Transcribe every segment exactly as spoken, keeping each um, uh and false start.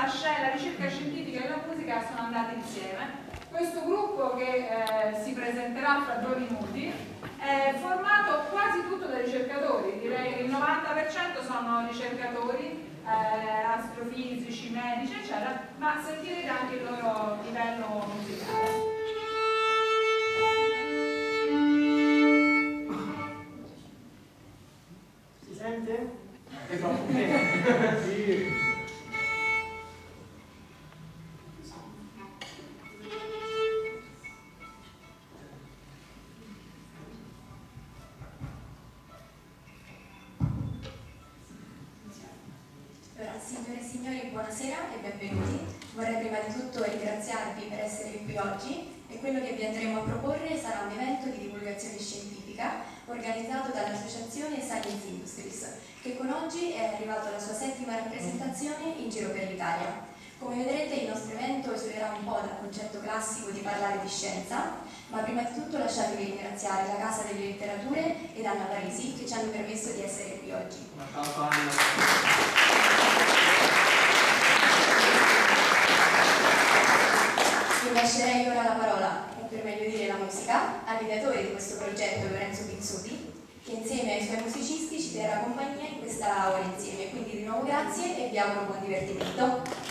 la ricerca scientifica e la musica sono andate insieme. Questo gruppo che eh, si presenterà fra due minuti è formato quasi tutto da ricercatori, direi che il novanta per cento sono ricercatori, eh, astrofisici, medici, eccetera, ma sentirete anche il loro livello musicale. Si sente? È troppo bene. Sì. Signore e signori, buonasera e benvenuti. Vorrei prima di tutto ringraziarvi per essere qui oggi e quello che vi andremo a proporre sarà un evento di divulgazione scientifica organizzato dall'associazione Science Industries, che con oggi è arrivato alla sua settima rappresentazione in giro per l'Italia. Come vedrete, il nostro evento esulerà un po' dal concetto classico di parlare di scienza, ma prima di tutto lasciatemi ringraziare la Casa delle Letterature ed Anna Parisi che ci hanno permesso di essere qui oggi. Vi lascerei ora la parola, o per meglio dire la musica, all'ideatore di questo progetto, Lorenzo Pizzuti, che insieme ai suoi musicisti ci terrà compagnia in questa ora insieme. Quindi di nuovo grazie e vi auguro buon divertimento.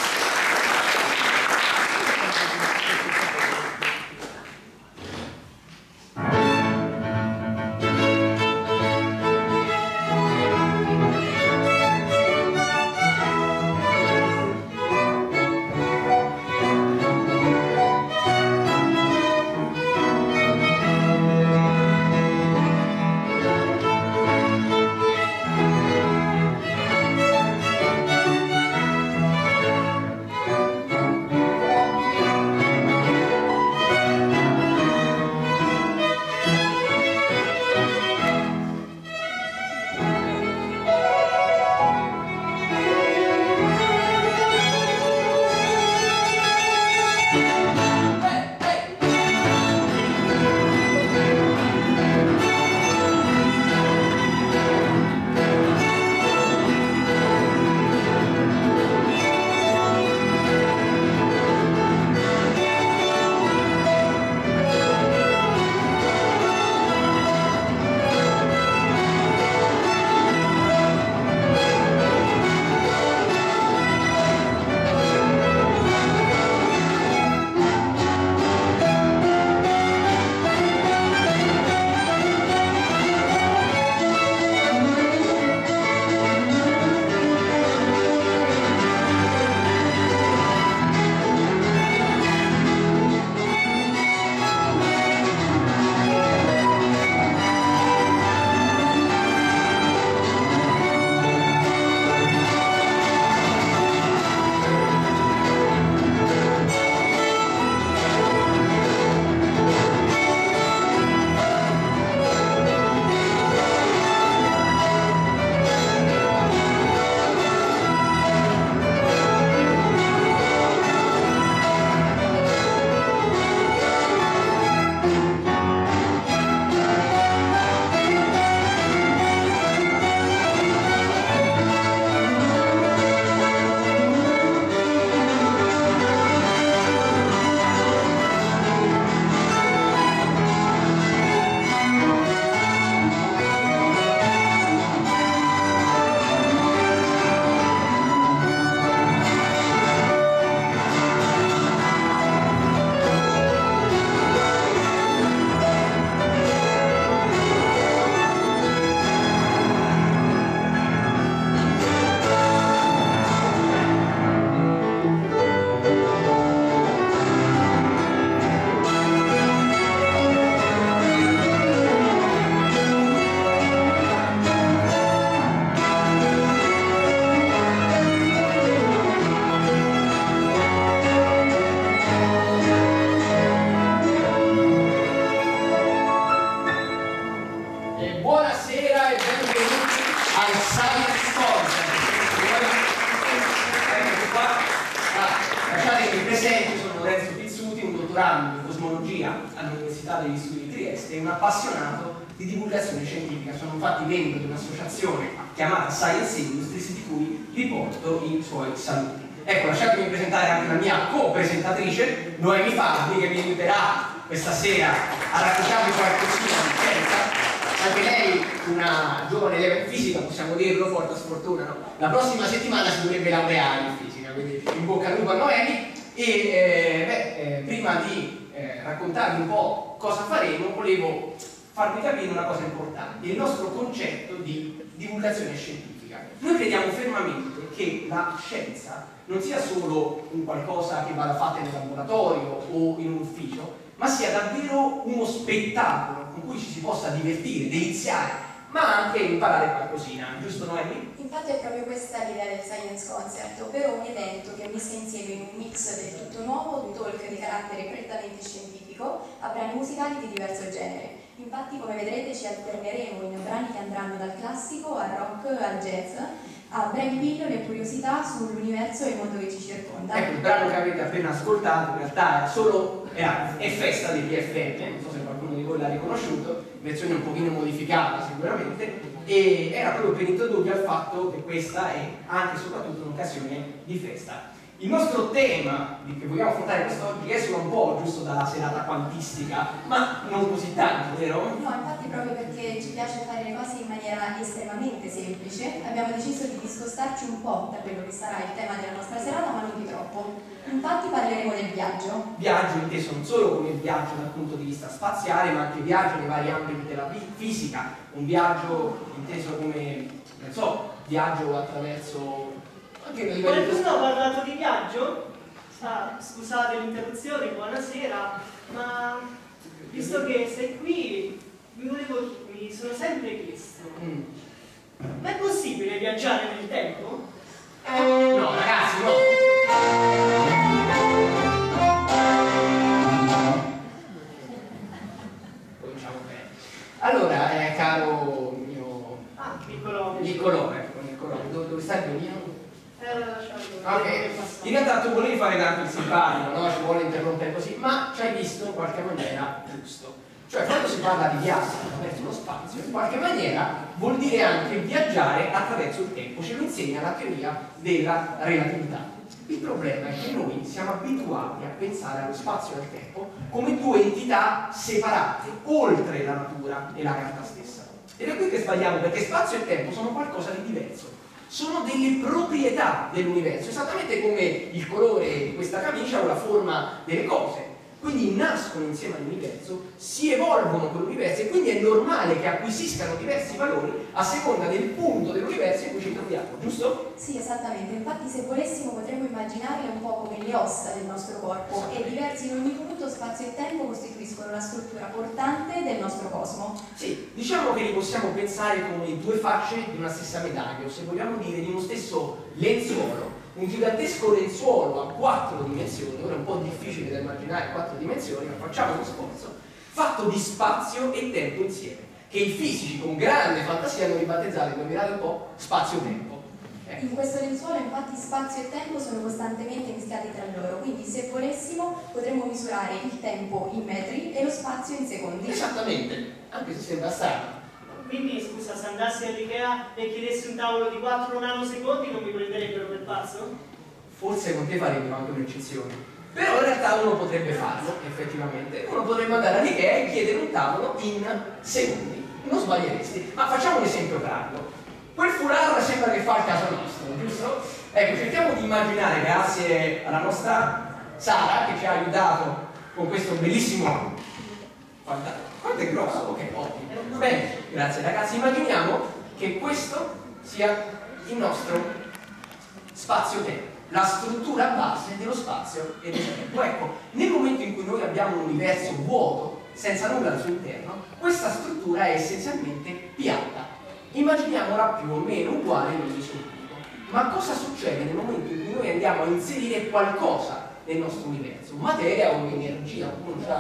dottorando in cosmologia all'Università degli Studi di Trieste e un appassionato di divulgazione scientifica. Sono infatti membro di un'associazione chiamata Science Industries, di cui vi porto i suoi saluti. Ecco, lasciatemi presentare anche la mia co-presentatrice, Noemi Faldi, che mi aiuterà questa sera a raccontarvi qualcosina di scienza. Anche lei, una giovane leva in fisica, possiamo dirlo, porta sfortuna, no? La prossima settimana si dovrebbe laureare in fisica, quindi in bocca al lupo a Noemi. E eh, beh, eh, prima di eh, raccontarvi un po' cosa faremo, volevo farvi capire una cosa importante, il nostro concetto di divulgazione scientifica. Noi crediamo fermamente che la scienza non sia solo un qualcosa che vada fatto nel laboratorio o in un ufficio, ma sia davvero uno spettacolo con cui ci si possa divertire, deliziare, ma anche imparare qualcosina, giusto Noemi? Infatti è proprio questa l'idea del Science Concert, ovvero un evento che messa insieme in un mix del tutto nuovo, di talk di carattere prettamente scientifico, a brani musicali di diverso genere. Infatti, come vedrete, ci alterneremo in brani che andranno dal classico al rock al jazz, a brevi pillole e curiosità sull'universo e il mondo che ci circonda. Ecco, il brano che avete appena ascoltato in realtà era solo era, è Festa dei P F M, non so se qualcuno di voi l'ha riconosciuto, versione un pochino modificata sicuramente, e era proprio per introdurvi al fatto che questa è anche e soprattutto un'occasione di festa. Il nostro tema che vogliamo affrontare quest'oggi esula un po' giusto dalla serata quantistica, ma non così tanto, vero? No, infatti proprio perché ci piace fare le cose in maniera estremamente semplice, abbiamo deciso di discostarci un po' da quello che sarà il tema della nostra serata, ma non di troppo. Infatti parleremo del viaggio. Viaggio inteso non solo come viaggio dal punto di vista spaziale, ma anche viaggio nei vari ambiti della fisica, un viaggio inteso come, non so, viaggio attraverso... Qualcuno ha parlato di viaggio? Sa, scusate l'interruzione, buonasera, ma visto che sei qui, mi, volevo, mi sono sempre chiesto, mm. ma è possibile viaggiare nel tempo? Eh, no, ragazzi, no! Cominciamo bene. Allora, eh, caro mio... Ah, Niccolò. Niccolò, ecco, Niccolò, dove, dove sta il violino? Ok, in realtà tu volevi fare tanto il simpatico, no? Ci vuole interrompere così, ma ci hai visto in qualche maniera giusto. Cioè, quando si parla di viaggio attraverso lo spazio, in qualche maniera vuol dire anche viaggiare attraverso il tempo, ce lo insegna la teoria della relatività. Il problema è che noi siamo abituati a pensare allo spazio e al tempo come due entità separate, oltre la natura e la realtà stessa. Ed è qui che sbagliamo, perché spazio e tempo sono qualcosa di diverso. Sono delle proprietà dell'universo, esattamente come il colore di questa camicia o la forma delle cose. Quindi nascono insieme all'universo, si evolvono con l'universo e quindi è normale che acquisiscano diversi valori a seconda del punto dell'universo in cui ci troviamo, giusto? Sì, esattamente. Infatti se volessimo potremmo immaginarle un po' come le ossa del nostro corpo e diversi in ogni punto, spazio e tempo costituiscono la struttura portante del nostro cosmo. Sì, diciamo che li possiamo pensare come due facce di una stessa medaglia, o se vogliamo dire di uno stesso lenzuolo. Un gigantesco lenzuolo a quattro dimensioni, ora è un po' difficile da immaginare quattro dimensioni, ma facciamo uno sforzo, fatto di spazio e tempo insieme, che i fisici con grande fantasia hanno ribattezzato, indovinate un po', spazio-tempo. Ecco. In questo lenzuolo infatti spazio e tempo sono costantemente mischiati tra loro, quindi se volessimo potremmo misurare il tempo in metri e lo spazio in secondi. Esattamente, anche se sembra strano. Quindi, scusa, se andassi all'Ikea e chiedessi un tavolo di quattro nanosecondi non mi prenderebbero per pazzo? Forse con te farebbero anche un'eccezione. Però in realtà uno potrebbe farlo, effettivamente. Uno potrebbe andare all'Ikea e chiedere un tavolo in secondi. Non sbaglieresti. Ma facciamo un esempio pratico. Quel foulard sembra che fa il caso nostro, giusto? Ecco, cerchiamo di immaginare, grazie alla nostra Sara, che ci ha aiutato con questo bellissimo... Quanto è grosso? Ok, ottimo. Bene, grazie ragazzi. Immaginiamo che questo sia il nostro spazio-tempo, la struttura base dello spazio e del tempo. Ecco, nel momento in cui noi abbiamo un universo vuoto, senza nulla al suo interno, questa struttura è essenzialmente piatta. Immaginiamola più o meno uguale in ogni suo punto. Ma cosa succede nel momento in cui noi andiamo a inserire qualcosa nel nostro universo? Materia o energia?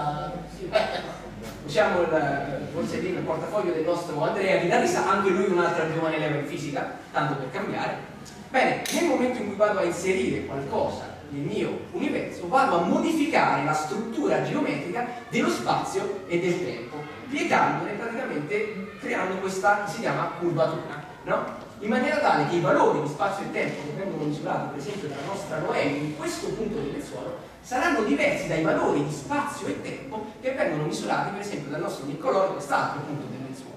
Usiamo il, forse lì il portafoglio del nostro Andrea chitarrista, anche lui un'altra giovane leva in fisica, tanto per cambiare. Bene, nel momento in cui vado a inserire qualcosa nel mio universo, vado a modificare la struttura geometrica dello spazio e del tempo, piegandone praticamente, creando questa che si chiama curvatura. no? In maniera tale che i valori di spazio e tempo che vengono misurati per esempio dalla nostra Noemi in questo punto del suolo saranno diversi dai valori di spazio e tempo che vengono misurati per esempio dal nostro Niccolò in quest'altro punto del suolo.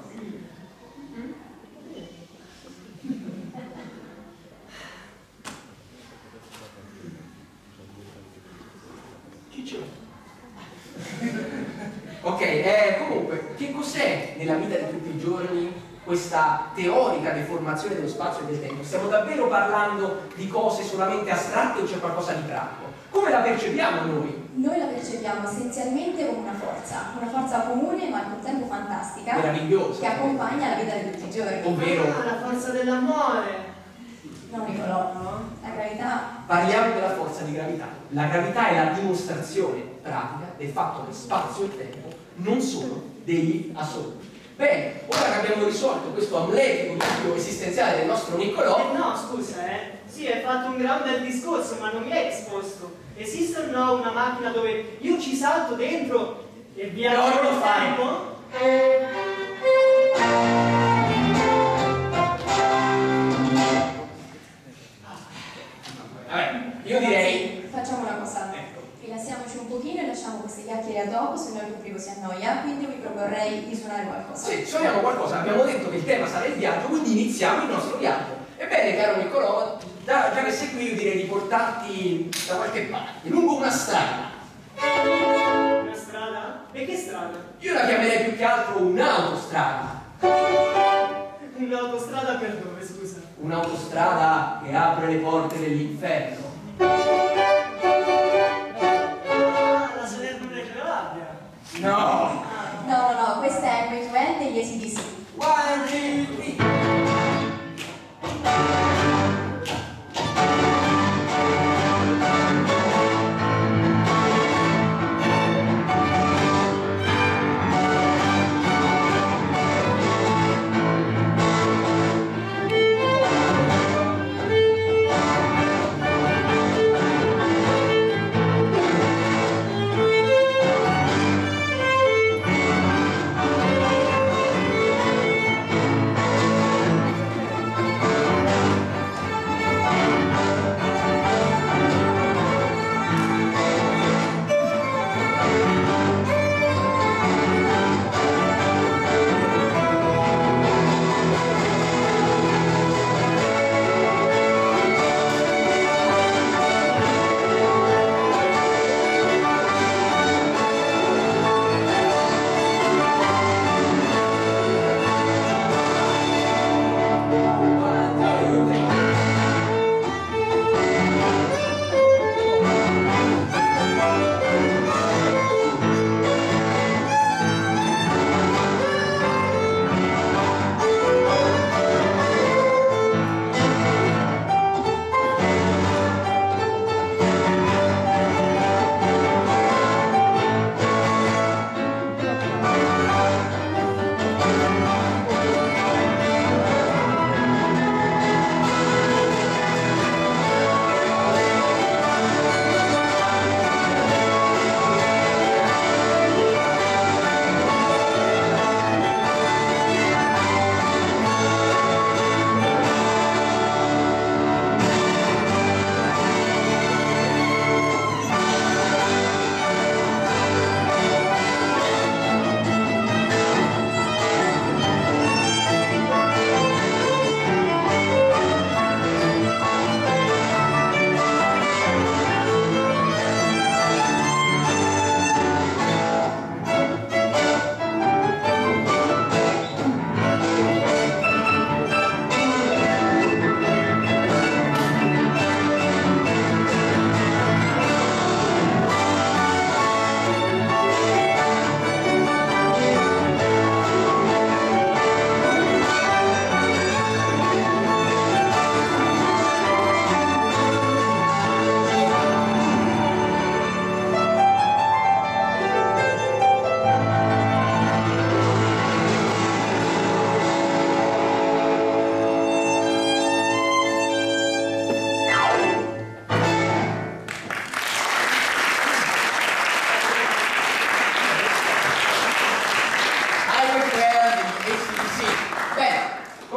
Ok, eh, comunque, che cos'è nella vita di tutti i giorni questa teorica deformazione dello spazio e del tempo? Stiamo davvero parlando di cose solamente astratte o c'è qualcosa di pratico? Come la percepiamo noi? Noi la percepiamo essenzialmente come una forza, una forza comune ma al contempo fantastica, meravigliosa, che accompagna la vita di tutti i giorni. Ovvero? Ah, la forza dell'amore! No, Niccolò, no? La gravità. Parliamo della forza di gravità. La gravità è la dimostrazione pratica del fatto che spazio e tempo non sono degli assoluti. Bene, ora che abbiamo risolto questo amletico dubbio esistenziale del nostro Niccolò. Eh no, scusa, eh. Sì, hai fatto un gran bel discorso, ma non mi hai risposto. Esiste o no una macchina dove io ci salto dentro e viaggio No, non lo nel fai. tempo? Vabbè, io direi. Facciamo una cosa, Ecco. rilassiamoci un pochino e lasciamo queste chiacchiere a dopo, se no il pubblico si annoia, quindi vi proporrei di suonare qualcosa. Sì, suoniamo qualcosa, abbiamo detto che il tema sarà il viaggio, quindi iniziamo il nostro viaggio. Ebbene, caro Niccolò, già, già che sei qui io direi di portarti da qualche parte, lungo una strada. Una strada? E che strada? Io la chiamerei più che altro un'autostrada. Un'autostrada per dove, scusa? Un'autostrada che apre le porte dell'inferno. Ah, la Salerno-Reggio Calabria! No! No, no, no, questa è Way to End degli A C D C. One, two, three.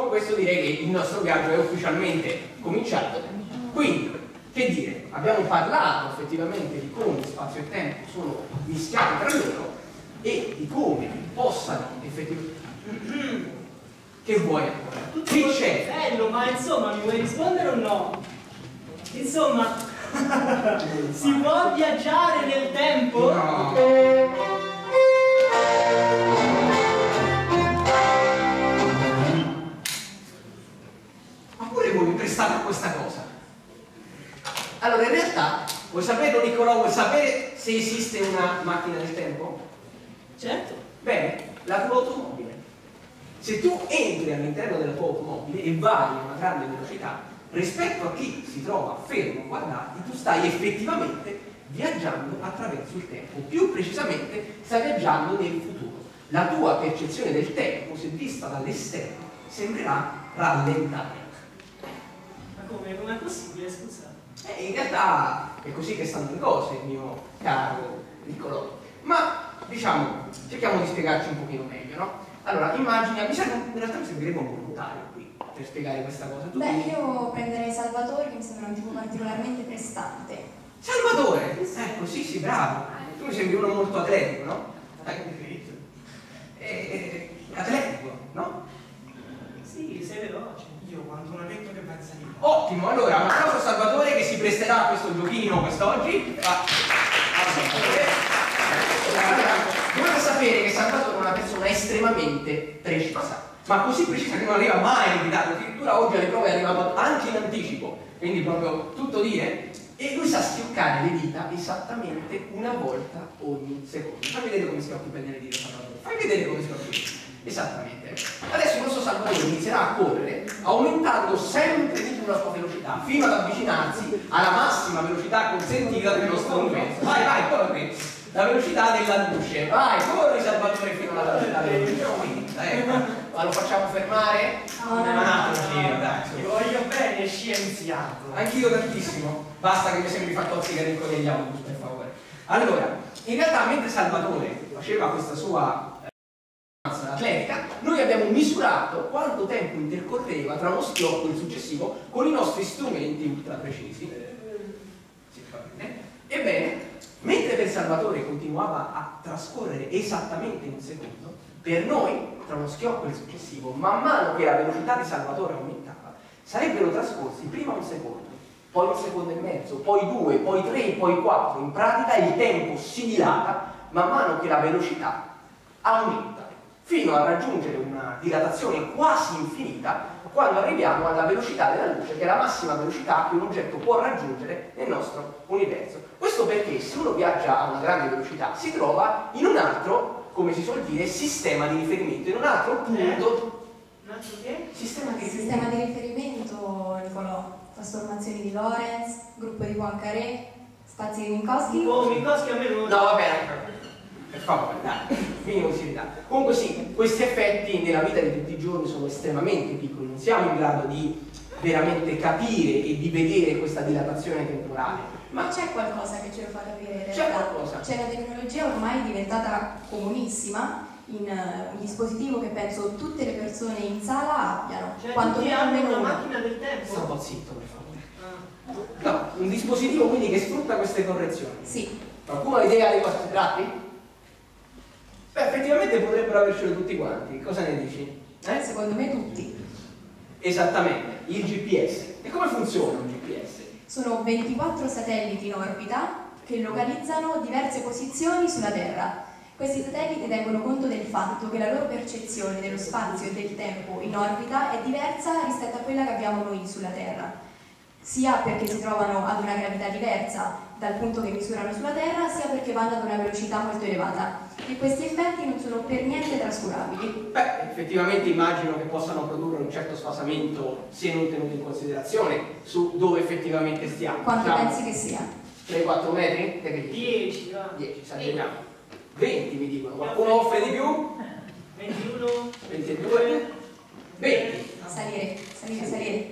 con questo direi che il nostro viaggio è ufficialmente cominciato. Quindi, che dire, abbiamo parlato effettivamente di come spazio e tempo sono mischiati tra loro e di come possano effettivamente... Che vuoi ancora? Tutto Che c'è? bello, ma insomma, mi vuoi rispondere o no? Insomma, si può viaggiare nel tempo? No. Ma pure voi mi prestate a questa cosa? Allora, in realtà, vuoi sapere, Nicolò, vuoi sapere se esiste una macchina del tempo? Certo. Bene, la tua automobile. Se tu entri all'interno della tua automobile e vai a una grande velocità, rispetto a chi si trova fermo a guardarti, tu stai effettivamente viaggiando attraverso il tempo. Più precisamente, stai viaggiando nel futuro. La tua percezione del tempo, se vista dall'esterno, sembrerà rallentare. Ma come? Com'è possibile, scusa? Eh, in realtà è così che stanno le cose, mio caro Nicolò. Ma, diciamo, cerchiamo di spiegarci un pochino meglio, no? Allora, immagina, mi serve, in realtà mi servirebbe un volontario qui per spiegare questa cosa. Tu Beh, dimmi. io prenderei Salvatore, che mi sembra un tipo particolarmente prestante. Salvatore! Ecco, sì, sì, bravo. Tu mi sembri uno molto atletico, no? Eh, atletico, no? Sì, sei veloce. Io quando non ho detto che pensa di no. Ottimo, allora, un applauso a Salvatore che si presterà a questo giochino quest'oggi. Va. Dovete sapere che Salvatore è una persona estremamente precisa, ma così precisa che non arriva mai in ritardo, addirittura oggi alle prove è arrivato anche in anticipo, quindi proprio tutto dire, e lui sa schioccare le dita esattamente una volta ogni secondo. Fai vedere come schiocchi per le dita, Salvatore, fai vedere come schiocchi. Esattamente. Adesso il nostro Salvatore inizierà a correre aumentando sempre di più la sua velocità fino ad avvicinarsi alla massima velocità consentita del nostro universo. Vai, vai, corri! La velocità della luce. Vai, corri Salvatore fino alla velocità della luce. Ecco. Ma lo facciamo fermare? No, no, Un no. attimo, dai, su. Ti voglio bene, scienziato. Anch'io tantissimo. Basta che mi sembri fatto zigaretto degli autobus, per favore. Allora, in realtà mentre Salvatore faceva questa sua atletica, noi abbiamo misurato quanto tempo intercorreva tra uno schiocco e il successivo con i nostri strumenti ultra precisi. Sì, va bene. Ebbene, mentre per Salvatore continuava a trascorrere esattamente un secondo, per noi, tra uno schiocco e il successivo, man mano che la velocità di Salvatore aumentava, sarebbero trascorsi prima un secondo, poi un secondo e mezzo, poi due, poi tre, poi quattro. In pratica il tempo si dilata man mano che la velocità aumenta, fino a raggiungere una dilatazione quasi infinita quando arriviamo alla velocità della luce, che è la massima velocità che un oggetto può raggiungere nel nostro universo. Questo perché se uno viaggia a una grande velocità si trova in un altro, come si suol dire, sistema di riferimento, in un altro punto. Un altro che? Sistema di riferimento. Sistema di riferimento, Nicolò. Trasformazioni di Lorentz, gruppo di Poincaré, spazi di Minkowski. Oh, Minkowski a me non... No, va bene. Per favore, dai, minimo di serietà. Comunque sì, questi effetti nella vita di tutti i giorni sono estremamente piccoli, non siamo in grado di veramente capire e di vedere questa dilatazione temporale. Ma c'è qualcosa che ce lo fa capire in C'è realtà. qualcosa. C'è la tecnologia ormai diventata comunissima, in uh, un dispositivo che penso tutte le persone in sala abbiano. Cioè, quanto tutti meno hanno almeno una uno. macchina del tempo? Sta un po' zitto, per favore. Ah. No, un dispositivo quindi che sfrutta queste correzioni. Sì. Qualcuno ha idea di cosa si tratti? Beh, effettivamente potrebbero avercelo tutti quanti. Cosa ne dici? Eh? Secondo me tutti. Esattamente, il G P S. E come funziona un G P S? Sono ventiquattro satelliti in orbita che localizzano diverse posizioni sulla Terra. Questi satelliti tengono conto del fatto che la loro percezione dello spazio e del tempo in orbita è diversa rispetto a quella che abbiamo noi sulla Terra, sia perché si trovano ad una gravità diversa dal punto che misurano sulla Terra, sia perché vanno ad una velocità molto elevata. E questi effetti non sono per niente trascurabili. Beh, effettivamente immagino che possano produrre un certo sfasamento se non tenuto in considerazione su dove effettivamente stiamo. Quanto Diciamo, pensi che sia? tre quattro metri? Che dici? dieci, va. dieci, esageriamo. venti mi dicono, qualcuno offre di più? ventuno, ventidue? venti, Salire, salire, salire.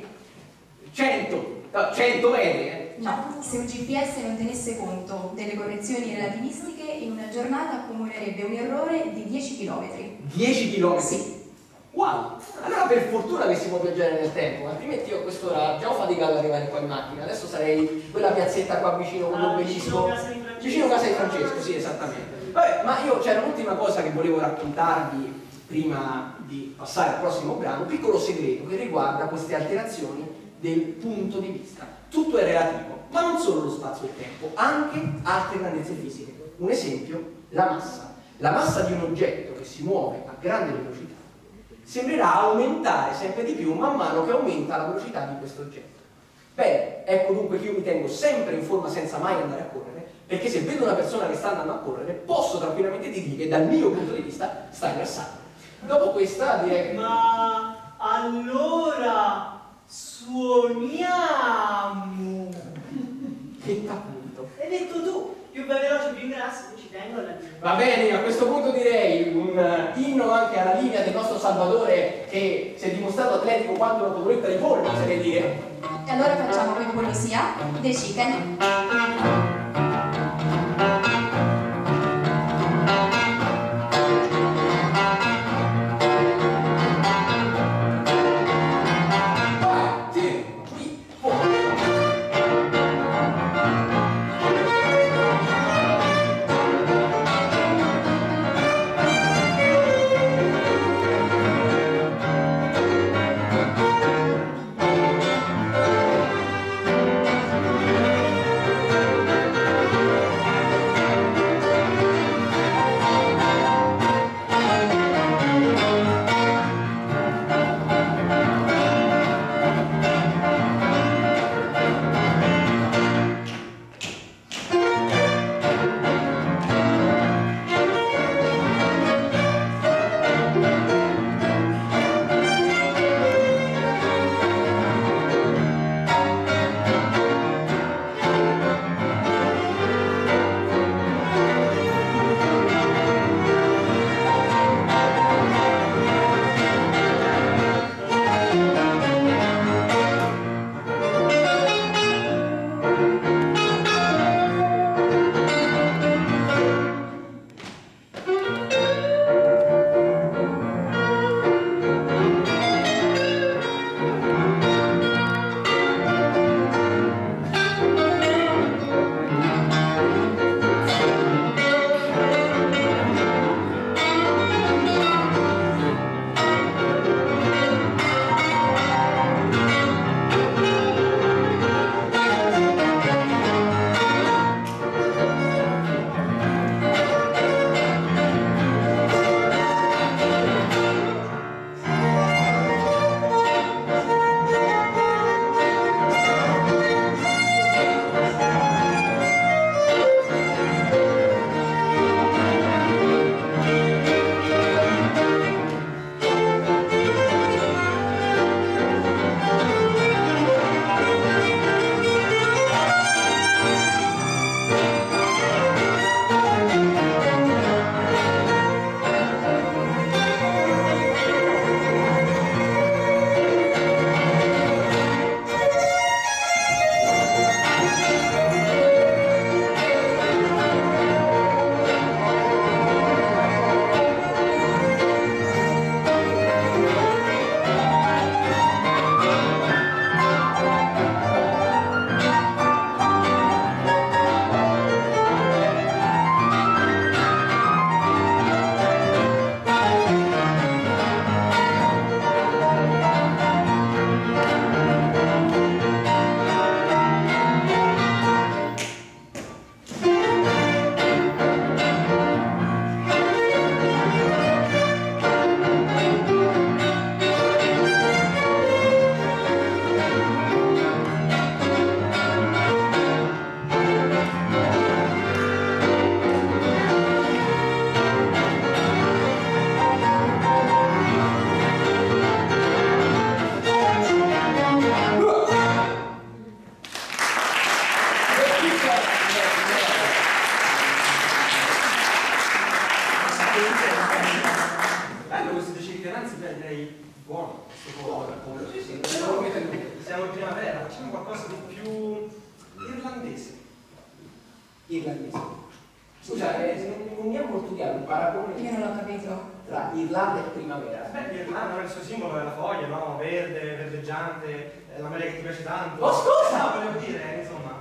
cento, no, cento metri, eh? No, se un G P S non tenesse conto delle correzioni relativistiche, in una giornata accumulerebbe un errore di dieci chilometri. dieci chilometri? Sì. Wow! Allora per fortuna che si può viaggiare nel tempo, altrimenti io a quest'ora già ho faticato ad arrivare qua in macchina, adesso sarei quella piazzetta qua vicino, quello Ah, bellissimo, vicino casa di Francesco. vicino a casa di Francesco, sì, esattamente. Vabbè, ma io c'era un'ultima cosa che volevo raccontarvi prima di passare al prossimo brano, un piccolo segreto che riguarda queste alterazioni del punto di vista. Tutto è relativo, ma non solo lo spazio e il tempo, anche altre grandezze fisiche. Un esempio, la massa. La massa di un oggetto che si muove a grande velocità sembrerà aumentare sempre di più man mano che aumenta la velocità di questo oggetto. Bene, ecco dunque che io mi tengo sempre in forma senza mai andare a correre, perché se vedo una persona che sta andando a correre posso tranquillamente dirgli che dal mio punto di vista sta ingrassando. Dopo questa direi che... Ma allora suoniamo. Che appunto. Hai detto tu, più veloce, più grasso, ci tengo alla linea. Va bene, a questo punto direi un uh, inno anche alla linea del nostro Salvatore che si è dimostrato atletico quanto una cotoletta di pollo, oserei dire. E allora facciamo con poesia The Chicken. Bello questo decine, anzi direi buono questo po'. Sì, sì, siamo, siamo in primavera, facciamo qualcosa di più irlandese. Irlandese. Scusa, eh, non, non mi ha molto chiaro il paragone Io non l'ho capito. tra Irlanda e primavera. Beh, l'Irlanda, il suo simbolo è la foglia, no? Verde, verdeggiante, è la maglia che ti piace tanto. Oh, scusa! No, volevo dire, insomma.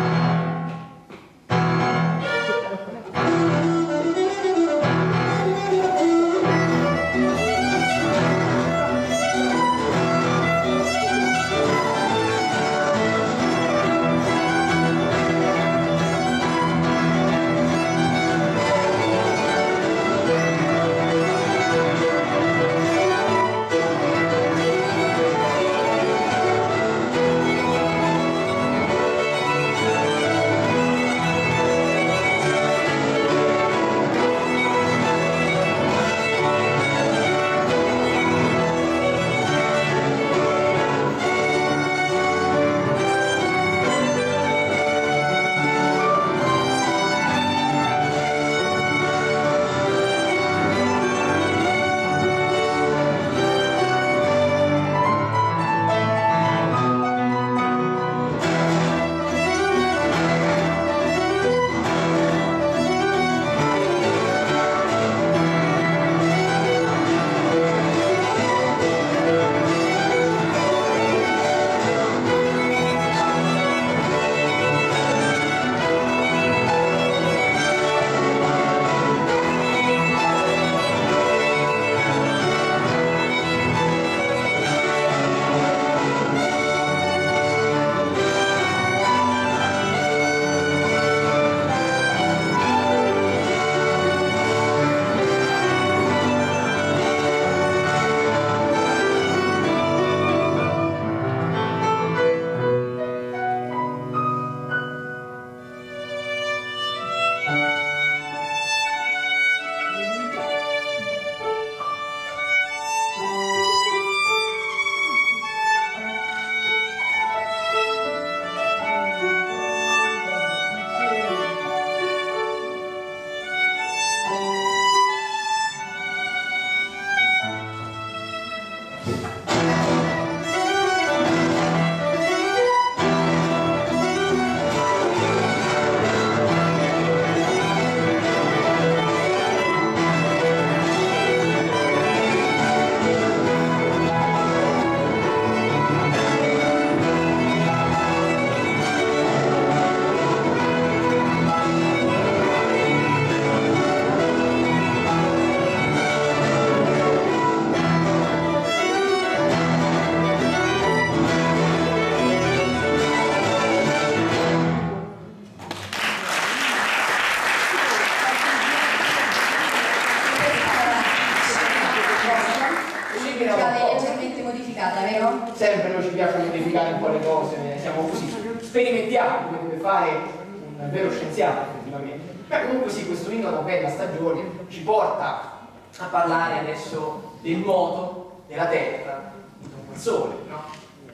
Sempre noi ci piace modificare un po' le cose, siamo così, sperimentiamo come deve fare un vero scienziato effettivamente. Beh, comunque sì, questo inno a una bella stagione ci porta a parlare adesso del moto della Terra intorno al Sole, no?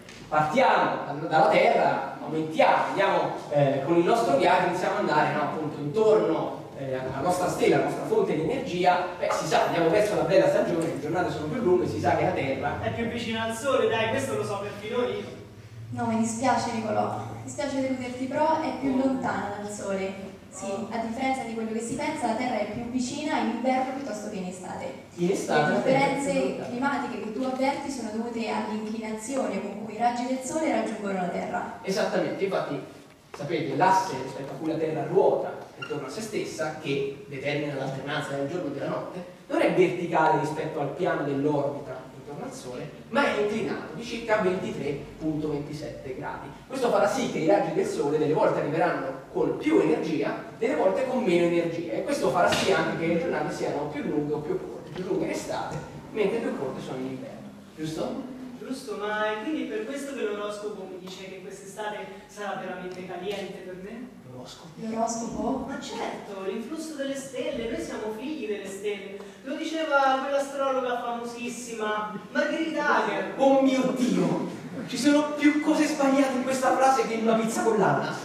Partiamo dalla Terra, aumentiamo, andiamo eh, con il nostro viaggio, iniziamo ad andare, no, appunto intorno eh, alla nostra stella, alla nostra fonte di energia. Beh, si sa, andiamo verso la bella stagione, le giornate sono più lunghe, si sa che la Terra è più vicina al Sole, dai, questo lo so perfino io. No, mi dispiace Nicolò, mi dispiace deluderti, però è più lontana dal Sole. Sì, a differenza di quello che si pensa, la Terra è più vicina in inverno piuttosto che in estate. in estate Le differenze climatiche che tu avverti sono dovute all'inclinazione con cui i raggi del Sole raggiungono la Terra. Esattamente, infatti sapete l'asse rispetto a cui la Terra ruota intorno a se stessa, che determina l'alternanza del giorno e della notte, non è verticale rispetto al piano dell'orbita intorno al Sole, ma è inclinato di circa ventitré virgola ventisette gradi. Questo farà sì che i raggi del Sole delle volte arriveranno con più energia, delle volte con meno energia, e questo farà sì anche che le giornate siano più lunghe o più corte, più lunghe in estate, mentre più corte sono in inverno, giusto? Giusto, ma è quindi per questo che l'oroscopo mi dice che quest'estate sarà veramente caliente per me? L'oroscopo? L'oroscopo? Ma certo, l'influsso delle stelle, noi siamo figli delle stelle. Lo diceva quell'astrologa famosissima, Margherita Hager. Oh mio Dio! Ci sono più cose sbagliate in questa frase che in una pizza con l'ananas.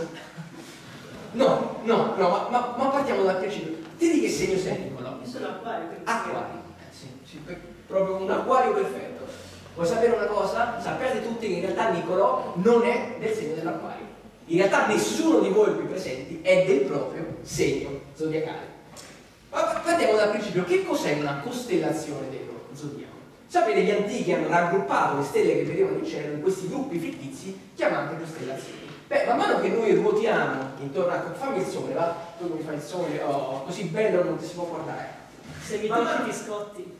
No, no, no, ma, ma, ma partiamo dal principio. Te di che segno sei, Nicolò? Io sono acquario. Acquario. Eh, sì, sì, per- proprio un acquario perfetto. Vuoi sapere una cosa? Sappiate tutti che in realtà Nicolò non è del segno dell'acquario. In realtà nessuno di voi qui presenti è del proprio segno zodiacale. Ma partiamo dal principio. Che cos'è una costellazione dello zodiaco? Sapete, gli antichi hanno raggruppato le stelle che vedevano in cielo in questi gruppi fittizi chiamati costellazioni. Beh, man mano che noi ruotiamo intorno a... fammi il sole, va? Tu mi fai il sole, oh, così bello non ti si può guardare. Se mi tocci ti scotti.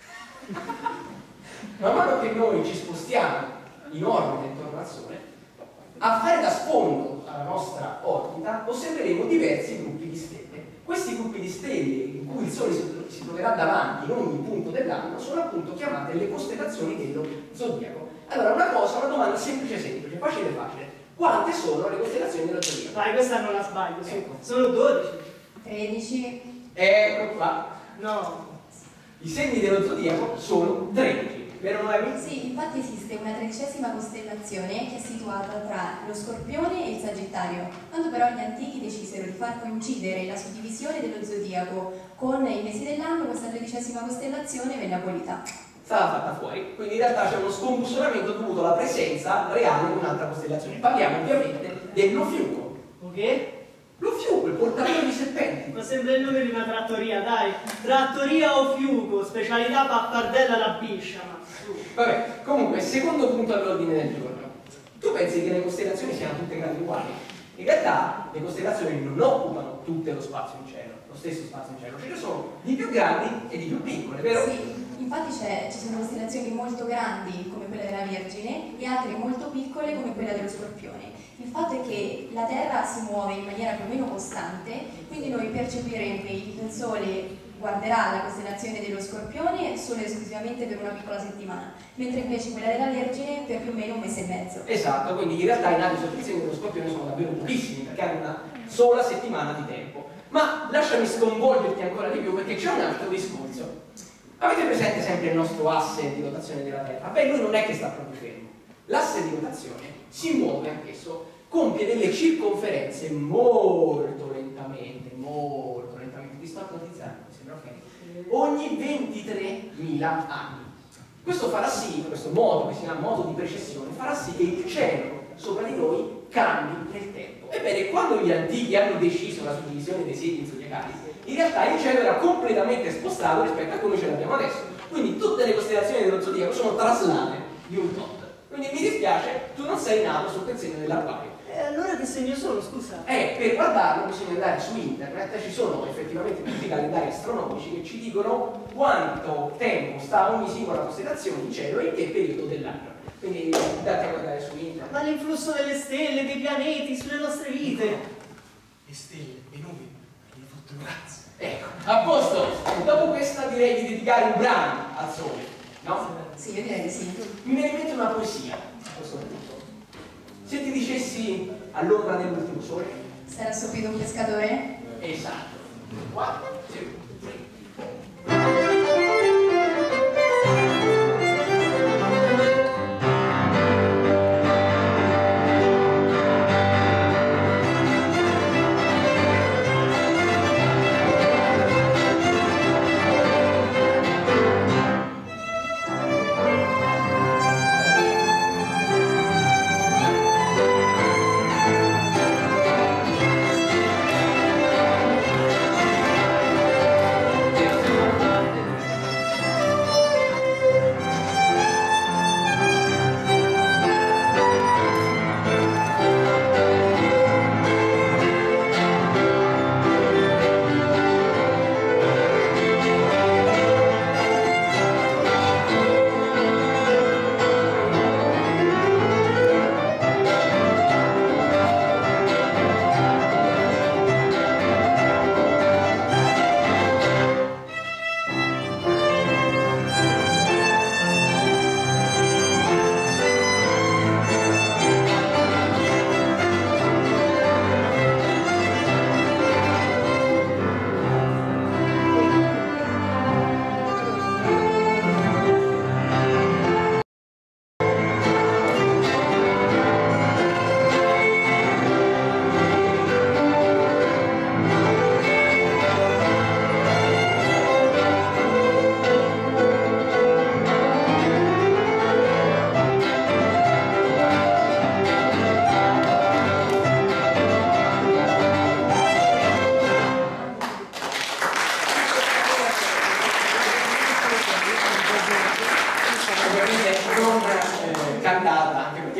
Man mano che noi ci spostiamo in orbita intorno al sole, a fare da sfondo alla nostra orbita osserveremo diversi gruppi di stelle. Questi gruppi di stelle in cui il Sole si, si troverà davanti in ogni punto dell'anno sono appunto chiamate le costellazioni dello zodiaco. Allora, una cosa, una domanda semplice semplice, facile facile. Quante sono le costellazioni dello zodiaco? Vai, questa non la sbaglio, sì. Ecco. Sono dodici. tredici. Ecco qua. No. I segni dello zodiaco sono tredici. Vero Noemi? Sì, infatti esiste una tredicesima costellazione che è situata tra lo Scorpione e il Sagittario. Quando però gli antichi decisero di far coincidere la suddivisione dello zodiaco con i mesi dell'anno, questa tredicesima costellazione venne abolita. Stava fatta fuori, quindi in realtà c'è uno scombussolamento dovuto alla presenza reale di un'altra costellazione. Parliamo ovviamente dello Fiuco. Ok? Lo Fiuco, il portatore di serpenti. Ma sembra il nome di una trattoria, dai. Trattoria o Fiuco, specialità pappardella alla biscia, ma su. Vabbè, comunque, secondo punto all'ordine del giorno. Tu pensi che le costellazioni siano tutte grandi uguali? In realtà le costellazioni non occupano tutto lo spazio in cielo, lo stesso spazio in cielo, ce ne sono di più grandi e di più piccole, vero? Sì, infatti ci sono costellazioni molto grandi come quella della Vergine e altre molto piccole come quella dello Scorpione. Il fatto è che la Terra si muove in maniera più o meno costante, quindi noi percepiremo che il Sole guarderà la costellazione dello Scorpione solo e esclusivamente per una piccola settimana, mentre invece quella della Vergine per più o meno un mese e mezzo. Esatto, quindi in realtà i nani sotto i segni dello Scorpione sono davvero pochissimi perché hanno una sola settimana di tempo. Ma lasciami sconvolgerti ancora di più perché c'è un altro discorso. Avete presente sempre il nostro asse di rotazione della Terra? Beh, lui non è che sta proprio fermo. L'asse di rotazione si muove anch'esso, compie delle circonferenze molto lentamente, molto lentamente, ti sto ipnotizzando, mi sembra ok, ogni ventitremila anni. Questo farà sì, questo modo, che si chiama modo di precessione, farà sì che il cielo sopra di noi cambi nel tempo. Ebbene, quando gli antichi hanno deciso la suddivisione dei segni zodiacali, in realtà il cielo era completamente spostato rispetto a come ce l'abbiamo adesso. Quindi tutte le costellazioni dello zodiaco sono traslate di un tot. Quindi mi dispiace, tu non sei nato sotto il segno dell'Acquario. E allora che segno sono, scusa? Eh, per guardarlo bisogna andare su internet, ci sono effettivamente tutti i calendari astronomici che ci dicono quanto tempo sta ogni singola costellazione in cielo e in che periodo dell'anno. Quindi andate a guardare su internet. Ma l'influsso delle stelle, dei pianeti sulle nostre vite. Le stelle, le nubi, le fottono cazzo. Ecco, a posto, dopo questa direi di dedicare un brano al sole, no? Sì, io direi di sì. Mi viene in mente una poesia a questo punto. Se ti dicessi all'ombra dell'ultimo sole? Sarà stupito un pescatore? Esatto. One, two, three.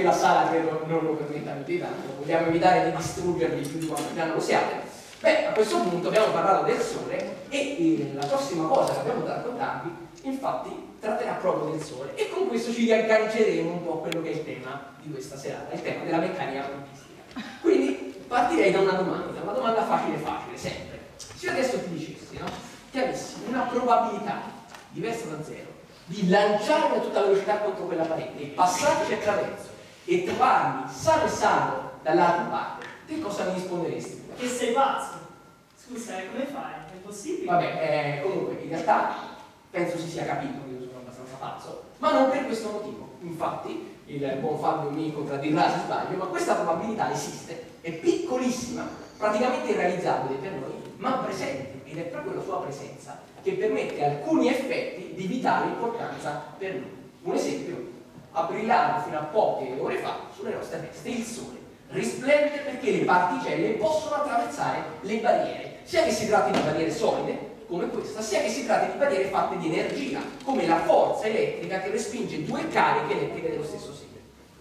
che la sala credo non lo permetta più di tanto, vogliamo evitare di distruggerli più di quanto già non lo siate. Beh, a questo punto abbiamo parlato del Sole e eh, la prossima cosa che abbiamo da raccontarvi, infatti, tratterà proprio del Sole, e con questo ci riagganceremo un po' a quello che è il tema di questa serata, il tema della meccanica quantistica. Quindi partirei da una domanda, una domanda facile facile, sempre. Se io adesso ti dicessi, no, che avessi una probabilità diversa da zero di lanciarmi a tutta velocità contro quella parete e passarci attraverso e trovarmi sano e sano dall'altra parte, che cosa mi risponderesti? Che sei pazzo? Scusa, eh, come fai? È impossibile? Vabbè, eh, comunque in realtà penso si sia capito che io sono abbastanza pazzo, ma non per questo motivo. Infatti, il buon Fabio mi contraddirà se sbaglio, ma questa probabilità esiste, è piccolissima, praticamente irrealizzabile per noi, ma presente, ed è proprio la sua presenza che permette alcuni effetti di vitale importanza per noi. Un esempio, ha brillato fino a poche ore fa sulle nostre teste il Sole. Risplende perché le particelle possono attraversare le barriere, sia che si tratti di barriere solide, come questa, sia che si tratti di barriere fatte di energia, come la forza elettrica che respinge due cariche elettriche dello stesso segno.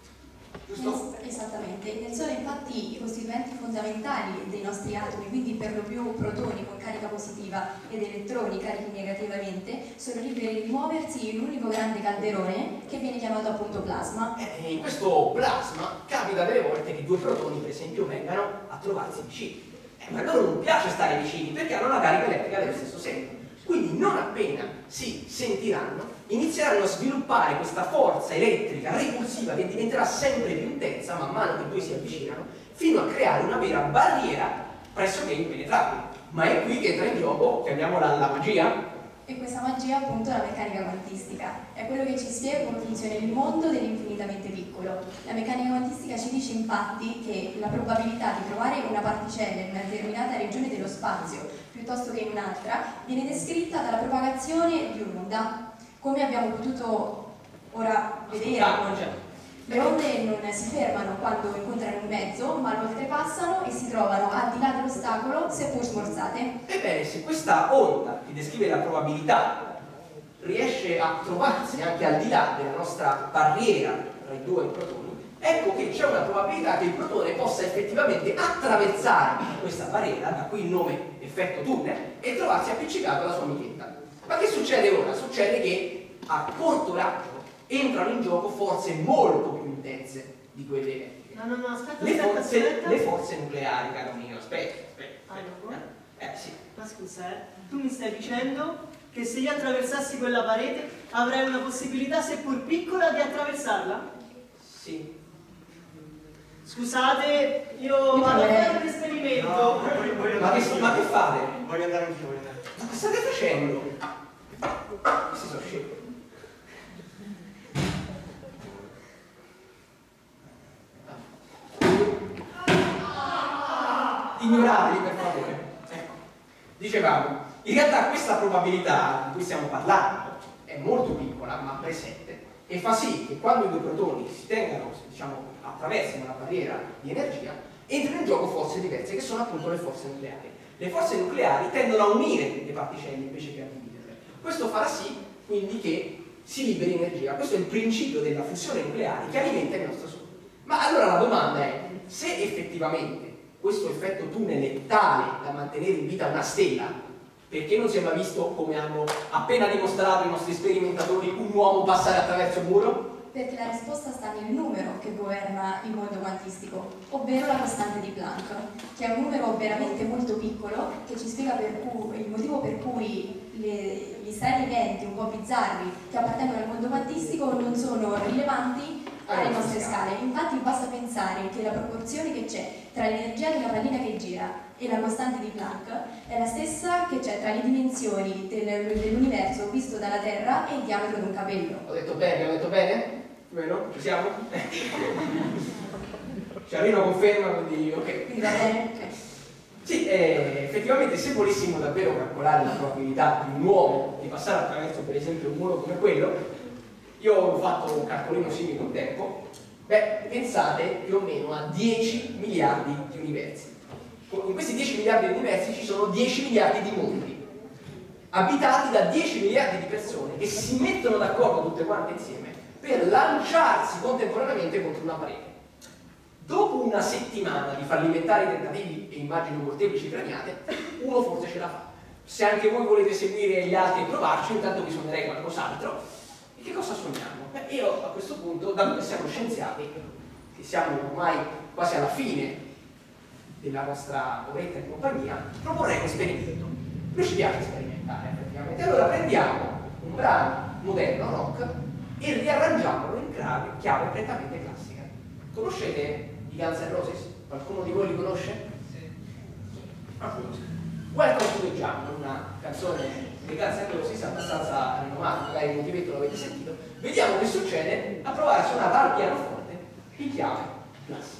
Giusto? Es esattamente. Nel Sole infatti i costituenti fondamentali dei nostri atomi, quindi per lo più protoni con carica positiva ed elettroni carichi negativamente, sono liberi di muoversi in un unico grande calderone che viene chiamato appunto plasma. E in questo plasma capita delle volte che due protoni, per esempio, vengano a trovarsi vicini. Eh, ma a loro non piace stare vicini perché hanno una carica elettrica dello stesso segno. Quindi non appena si sentiranno, inizieranno a sviluppare questa forza elettrica repulsiva che diventerà sempre più intensa man mano che due si avvicinano, fino a creare una vera barriera pressoché impenetrabile. Ma è qui che entra in gioco, chiamiamola la magia. E questa magia appunto è la meccanica quantistica, è quello che ci spiega come funziona il mondo dell'infinitamente piccolo. La meccanica quantistica ci dice infatti che la probabilità di trovare una particella in una determinata regione dello spazio piuttosto che in un'altra viene descritta dalla propagazione di un'onda. Come abbiamo potuto ora vedere, le onde non si fermano quando incontrano un mezzo, ma lo oltrepassano e si trovano al di là dell'ostacolo, seppur smorzate. Ebbene, se questa onda che descrive la probabilità riesce a trovarsi anche al di là della nostra barriera tra i due protoni, ecco che c'è una probabilità che il protone possa effettivamente attraversare questa barriera, da cui il nome effetto tunnel, e trovarsi appiccicato alla sua amichetta. Ma che succede ora? Succede che a corto raggio entrano in gioco forze molto più intense di quelle elettriche. No, no, no, aspetta, le, aspetta, forze, aspetta. le forze nucleari, caro mio, aspetta, aspetta. Ah, no? Eh, eh sì. Ma scusa, eh, tu mi stai dicendo che se io attraversassi quella parete avrei una possibilità, seppur piccola, di attraversarla? Sì. Scusate, io vado a fare un esperimento. No, voglio, voglio Ma, andare che, anch'io. ma che fate? Voglio andare anch'io, voglio andare. Ma che state facendo? Questi sono scemi. Ignorateli per favore. Ecco. Dicevamo, in realtà questa probabilità di cui stiamo parlando è molto piccola ma presente e fa sì che quando i due protoni si tengano, diciamo, attraversano una barriera di energia, entrano in gioco forze diverse che sono appunto le forze nucleari. Le forze nucleari tendono a unire le particelle invece che a dividerle. Questo farà sì quindi che si liberi energia. Questo è il principio della fusione nucleare che alimenta il nostro Sole. Ma allora la domanda è, se effettivamente questo effetto tunnel è tale da mantenere in vita una stella, perché non si è mai visto, come hanno appena dimostrato i nostri sperimentatori, un uomo passare attraverso il muro? Perché la risposta sta nel numero che governa il mondo quantistico, ovvero la costante di Planck, che è un numero veramente molto piccolo che ci spiega per cui, il motivo per cui le, gli strani eventi un po' bizzarri che appartengono al mondo quantistico non sono rilevanti alle nostre scale. Infatti basta pensare che la proporzione che c'è tra l'energia della pallina che gira e la costante di Planck è la stessa che c'è tra le dimensioni del, dell'universo visto dalla Terra e il diametro di un capello. Ho detto bene, ho detto bene? Vero? Ci siamo? Ciarino conferma, quindi ok. Quindi va bene? Okay. Sì, eh, effettivamente se volessimo davvero calcolare la probabilità di un uomo di passare attraverso per esempio un muro come quello, io ho fatto un calcolino simile un tempo, beh, pensate più o meno a dieci miliardi di universi. In questi dieci miliardi di universi ci sono dieci miliardi di mondi, abitati da dieci miliardi di persone che si mettono d'accordo tutte quante insieme per lanciarsi contemporaneamente contro una parete. Dopo una settimana di fallimentari tentativi e immagini molteplici craniate, uno forse ce la fa. Se anche voi volete seguire gli altri e provarci, intanto vi suonerei qualcos'altro. E che cosa suoniamo? Beh, io a questo punto, dato che siamo scienziati, che siamo ormai quasi alla fine della nostra oretta di compagnia, proporrei un esperimento. Noi ci piace sperimentare, effettivamente. Allora prendiamo un brano moderno, rock, e riarrangiamolo in chiave, chiave prettamente classica. Conoscete i Guns N' Roses? Qualcuno di voi li conosce? Sì. Welcome to the Jungle, una canzone dei Guns N' Roses abbastanza rinomata, magari il motivetto l'avete sentito. Vediamo che succede a provare a suonare al pianoforte in chiave classica.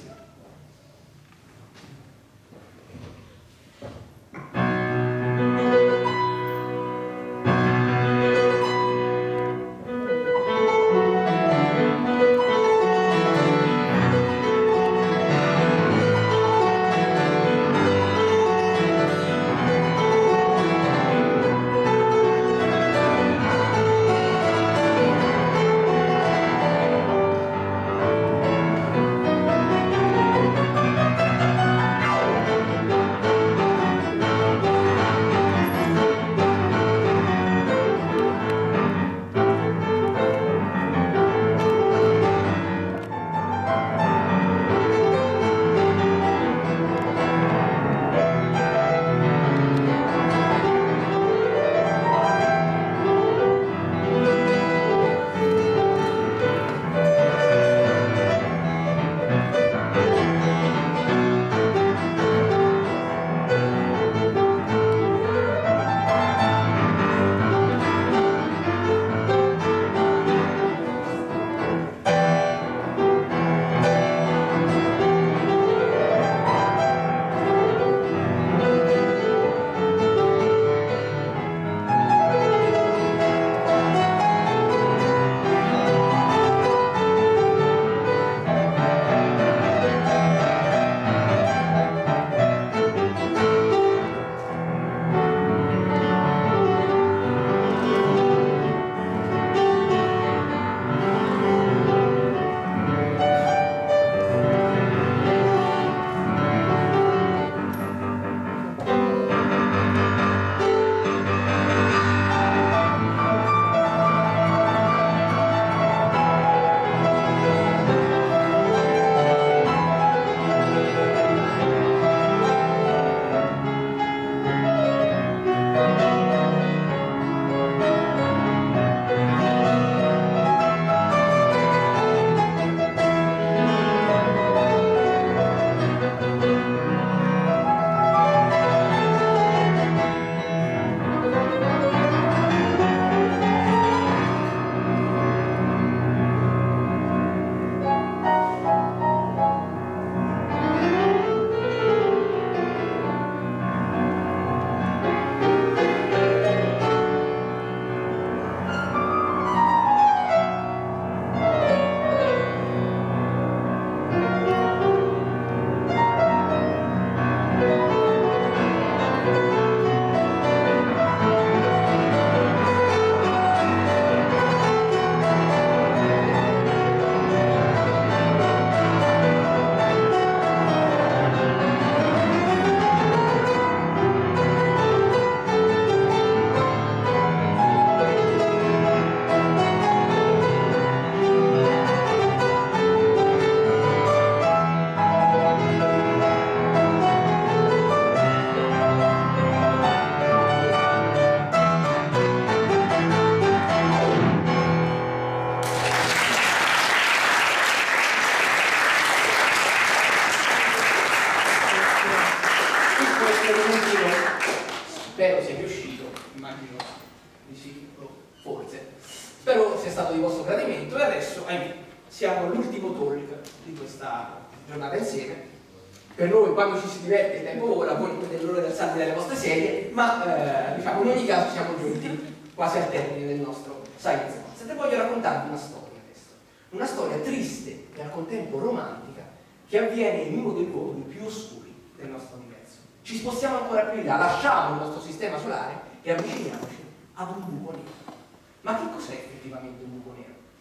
Spero sia riuscito, immagino di sì, forse. Spero sia stato di vostro gradimento e adesso, ahimè, siamo all'ultimo talk di questa giornata insieme. Per noi quando ci si diverte il tempo vola, voi non vedete l'ora di alzarvi dalle vostre sedie, ma eh, diciamo in ogni caso siamo giunti quasi al termine del nostro Science Concept e voglio raccontarvi una storia adesso. Una storia triste e al contempo romantica che avviene in uno dei luoghi più oscuri del nostro universo. Ci spostiamo ancora più in là, lasciamo il nostro sistema solare e avviciniamoci ad un buco nero. Ma che cos'è effettivamente un buco nero?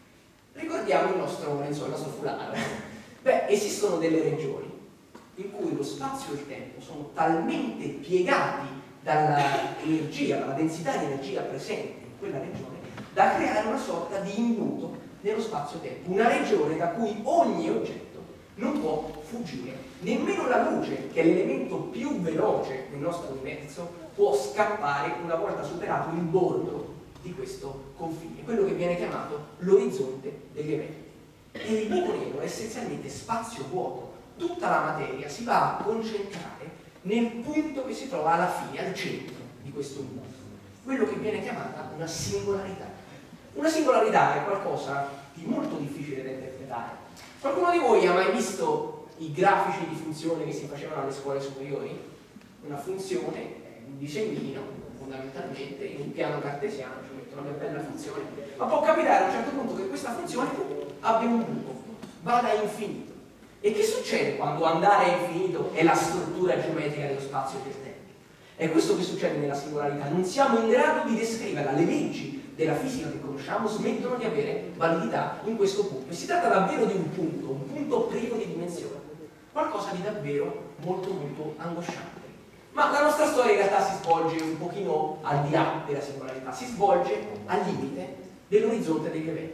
Ricordiamo il nostro, insomma, il nostro fulano. Beh, esistono delle regioni in cui lo spazio e il tempo sono talmente piegati dall'energia, dalla densità di energia presente in quella regione, da creare una sorta di imbuto nello spazio-tempo, una regione da cui ogni oggetto non può fuggire, nemmeno la luce, che è l'elemento più veloce nel nostro universo, può scappare una volta superato il bordo di questo confine, quello che viene chiamato l'orizzonte degli eventi. E il buco nero è essenzialmente spazio vuoto, tutta la materia si va a concentrare nel punto che si trova alla fine, al centro di questo mondo, quello che viene chiamata una singolarità. Una singolarità è qualcosa di molto difficile da interpretare. Qualcuno di voi ha mai visto i grafici di funzione che si facevano alle scuole superiori? Una funzione è un disegnino, fondamentalmente, in un piano cartesiano, ci mettono una bella funzione, ma può capitare a un certo punto che questa funzione abbia un buco, vada a infinito. E che succede quando andare a infinito è la struttura geometrica dello spazio e del tempo? È questo che succede nella singolarità. Non siamo in grado di descriverla. Le leggi della fisica che conosciamo smettono di avere validità in questo punto. E si tratta davvero di un punto, un punto privo di dimensione. Qualcosa di davvero molto molto angosciante. Ma la nostra storia in realtà si svolge un pochino al di là della singolarità. Si svolge al limite dell'orizzonte degli eventi,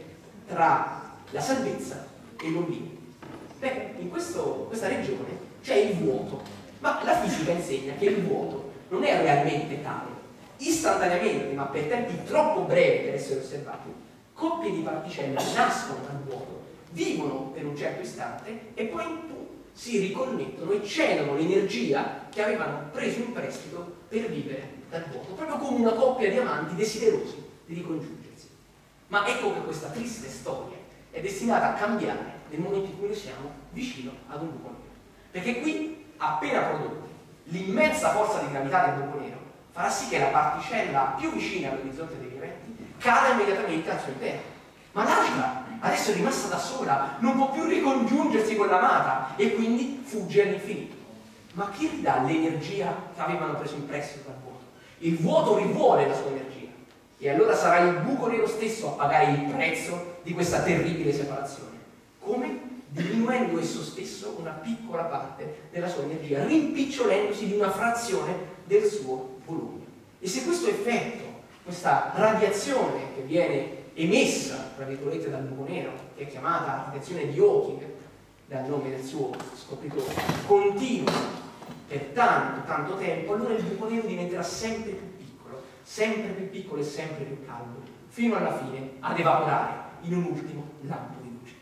tra la salvezza e l'oblio. Beh, in questo, questa regione c'è il vuoto, ma la fisica insegna che il vuoto non è realmente tale. Istantaneamente, ma per tempi troppo brevi per essere osservati, coppie di particelle nascono dal vuoto, vivono per un certo istante e poi si riconnettono e cedono l'energia che avevano preso in prestito per vivere dal vuoto, proprio come una coppia di amanti desiderosi di ricongiungersi. Ma ecco che questa triste storia è destinata a cambiare nel momento in cui noi siamo vicino ad un buco nero. Perché qui, appena prodotto, l'immensa forza di gravità del buco nero farà sì che la particella più vicina all'orizzonte degli eventi cada immediatamente al suo interno. Ma l'altra adesso è rimasta da sola, non può più ricongiungersi con l'amata e quindi fugge all'infinito. Ma chi ridà l'energia che avevano preso in prestito dal vuoto? Il vuoto rivuole la sua energia e allora sarà il buco nero stesso a pagare il prezzo di questa terribile separazione. Come? Diminuendo esso stesso una piccola parte della sua energia, rimpicciolendosi di una frazione del suo volume. E se questo effetto, questa radiazione che viene emessa, tra virgolette, dal buco nero, che è chiamata radiazione di Hawking, dal nome del suo scopritore, continua per tanto, tanto tempo, allora il buco nero diventerà sempre più piccolo, sempre più piccolo e sempre più caldo, fino alla fine ad evaporare in un ultimo lampo di luce.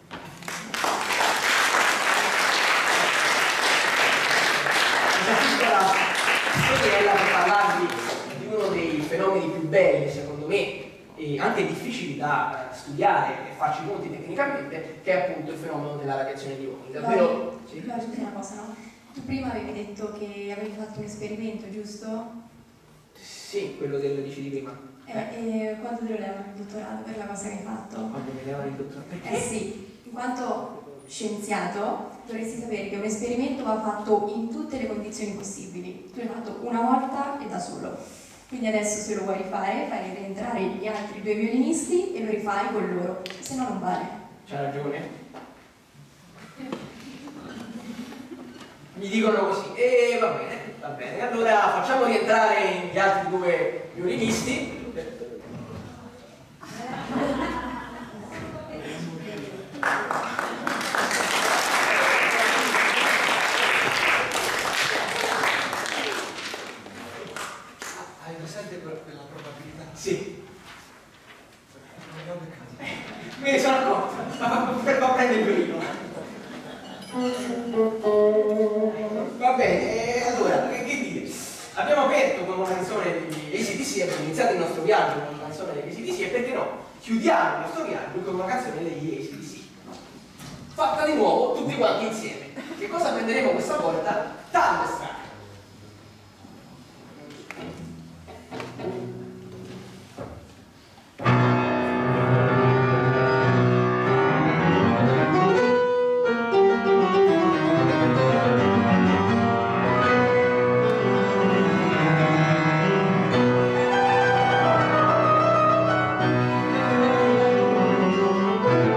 Questa piccola storiella per parlarvi di uno dei fenomeni più belli, secondo me, e anche difficili da studiare e farci conti tecnicamente, che è appunto il fenomeno della radiazione di Hawking. Davvero? Sì. Voglio dire una cosa, no? Tu prima avevi detto che avevi fatto un esperimento, giusto? Sì, quello del dici di prima. Eh, e quando te lo levano il dottorato per la cosa che hai fatto? Quando mi levano il dottorato? Perché? Eh sì, in quanto scienziato dovresti sapere che un esperimento va fatto in tutte le condizioni possibili. Tu l'hai fatto una volta e da solo. Quindi adesso se lo vuoi rifare, fai rientrare gli altri due violinisti e lo rifai con loro, se no non vale. C'ha ragione. Mi dicono così, e va bene, va bene. Allora facciamo rientrare gli altri due violinisti. Quella probabilità. Sì. Non ho beccato. Me ne sono accorto. Per fa prendere il violino. Va bene, allora, che, che dire? Abbiamo aperto con una canzone di A C D C, abbiamo iniziato il nostro viaggio con una canzone di A C D C e perché no? Chiudiamo il nostro viaggio con una canzone degli A C D C. Fatta di nuovo tutti quanti insieme. Che cosa prenderemo questa volta? Thunderstruck. Thank you.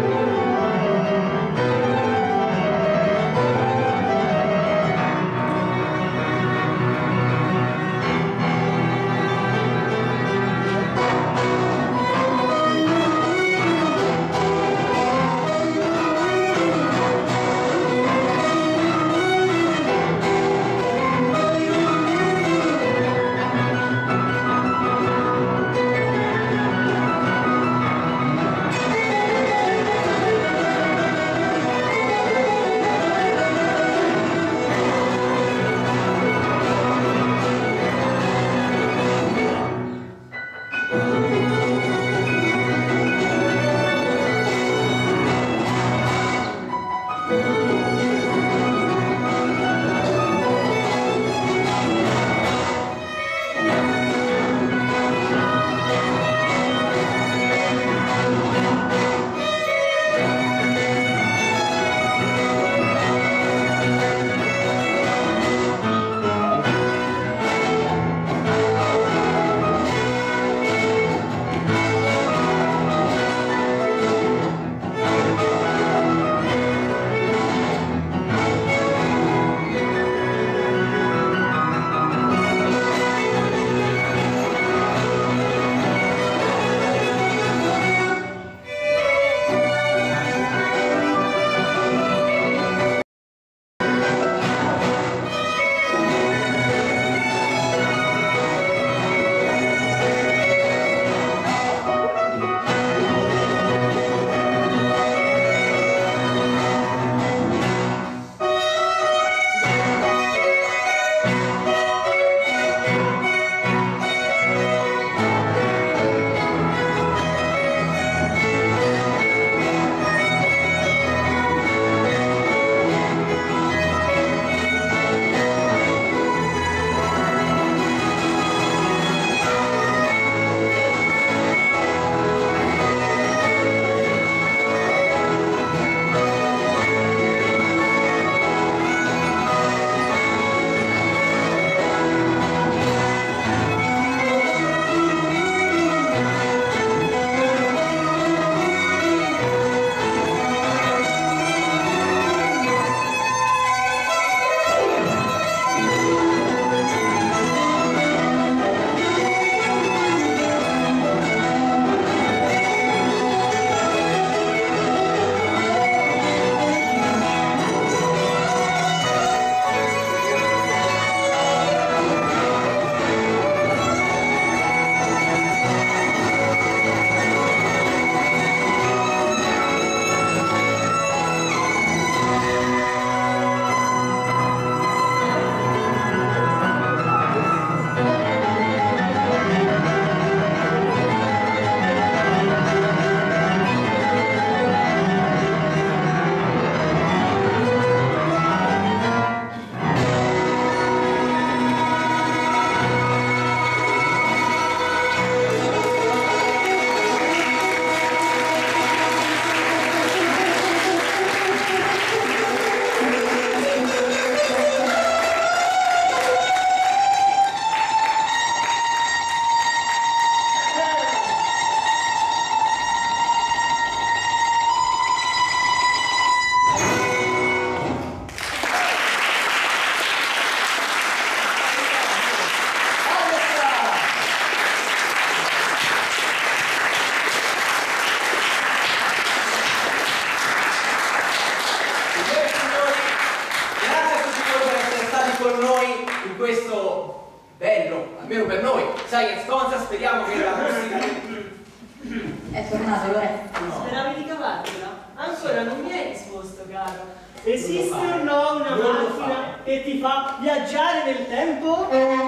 questo bello, almeno per noi, Science Concert, speriamo che la musica... È tornato Lorenzo. No. Speravi di cavartela? Ancora non mi hai risposto, caro. Esiste o no una macchina che ti fa viaggiare nel tempo?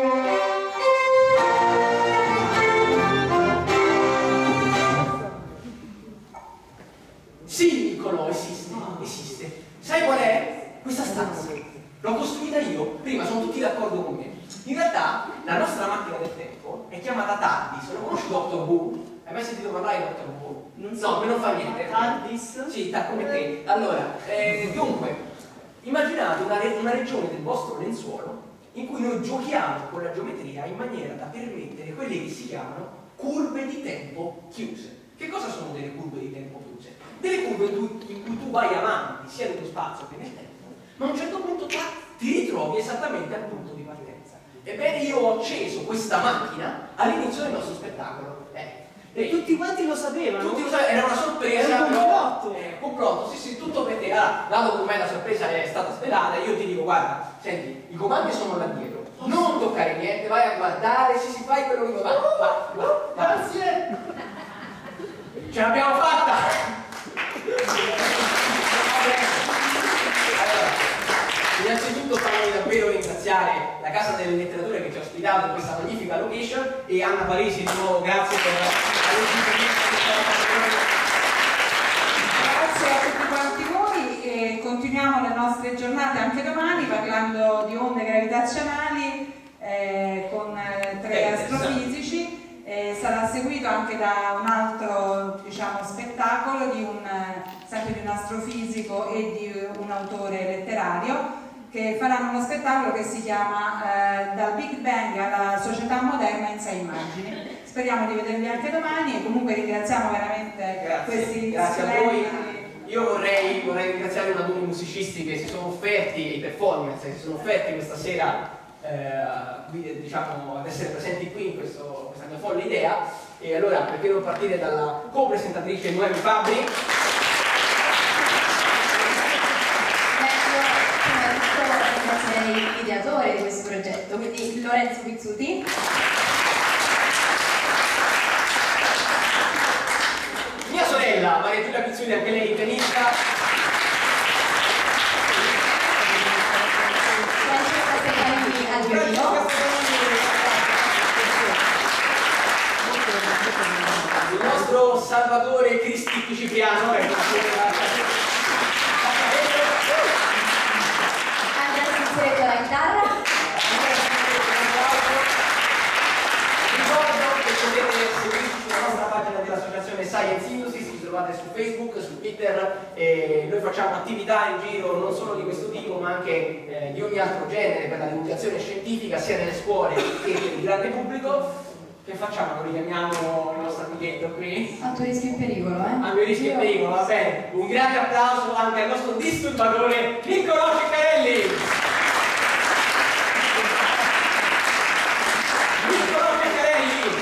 Sì, Niccolò, esiste, esiste. Sai qual è? Questa stanza. L'ho costruita io, prima sono tutti d'accordo con me. In realtà, la nostra macchina del tempo è chiamata TARDIS. Lo conosci Doctor Who? Hai mai sentito parlare di Doctor Who? Non so. No, me non fa niente. TARDIS? Sì, ta come te. Allora, eh, dunque, immaginate una, re una regione del vostro lenzuolo in cui noi giochiamo con la geometria in maniera da permettere quelle che si chiamano curve di tempo chiuse. Che cosa sono delle curve di tempo chiuse? Delle curve in cui, in cui tu vai avanti sia nello spazio che nel tempo, ma a un certo punto ti ritrovi esattamente al punto di partenza. Ebbene, io ho acceso questa macchina all'inizio del nostro spettacolo. Eh, E tutti quanti lo sapevano? Tutti lo sapevano, era una sorpresa. Era un complotto. Eh, complotto, sì, sì, tutto per te. Allora, dato che ormai la sorpresa è stata svelata, io ti dico, guarda, senti, i comandi sono là dietro. Non toccare niente, vai a guardare, sì, sì, fai quello che vuoi. Vai, vai, vai, vai. Grazie! Ce l'abbiamo fatta! Allora, innanzitutto voglio davvero ringraziare la Casa delle Letterature che ci ha ospitato in questa magnifica location e Anna Parisi di nuovo grazie per Grazie a tutti quanti voi e continuiamo le nostre giornate anche domani parlando di onde gravitazionali eh, con eh, tre astrofisici. Eh, sarà seguito anche da un altro diciamo, spettacolo di un, sempre di un astrofisico e di un autore letterario che faranno uno spettacolo che si chiama eh, Dal Big Bang alla società moderna in sei immagini. Speriamo di vedervi anche domani e comunque ringraziamo veramente grazie, questi grazie a voi. studenti. Io vorrei, vorrei ringraziare una due musicisti che si sono offerti, i performance che si sono offerti questa sera eh, diciamo, ad essere presenti qui in questo, questa mia folle idea. E allora perché non partire dalla co-presentatrice Noemi Fabbri? Ringrazierei il ideatore di questo progetto, quindi Lorenzo Pizzuti. Mia sorella Maria Giulia Pizzuti, anche lei pianista. Al violino. Il nostro Salvatore Cristi Cipriano, ecco. Andrea Sinceretto alla chitarra. Ricordo che potete seguirci sulla nostra pagina dell'associazione Science Industries, ci trovate su Facebook, su Twitter, e noi facciamo attività in giro non solo di questo tipo ma anche eh, di ogni altro genere per la divulgazione scientifica sia nelle scuole che per il grande pubblico. Che facciamo? Lo richiamiamo il nostro amichetto qui? A tuo rischio e pericolo, eh? A mio rischio e pericolo, va bene. Un grande applauso anche al nostro disturbatore Niccolò Ciccarelli. Niccolò Ciccarelli.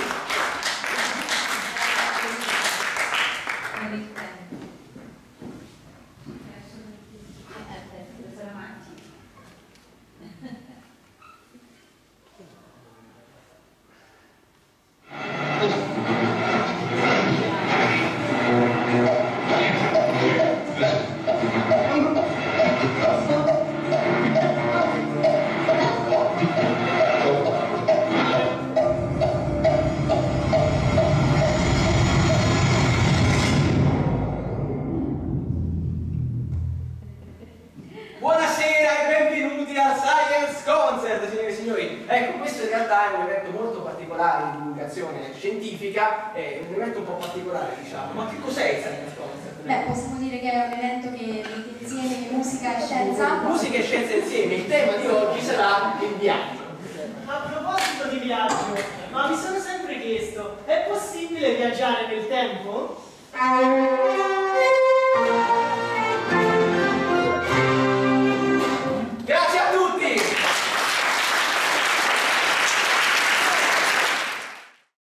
Buonasera e benvenuti al Science Concert, signore e signori. Ecco, questo in realtà è un evento molto particolare di divulgazione scientifica, è un evento un po' particolare, diciamo. Ma che cos'è il Science Concert? Beh, possiamo dire che è un evento che mette insieme musica e scienza. Musica e scienza insieme. Il tema di oggi sarà il viaggio. A proposito di viaggio, ma mi sono sempre chiesto, è possibile viaggiare nel tempo?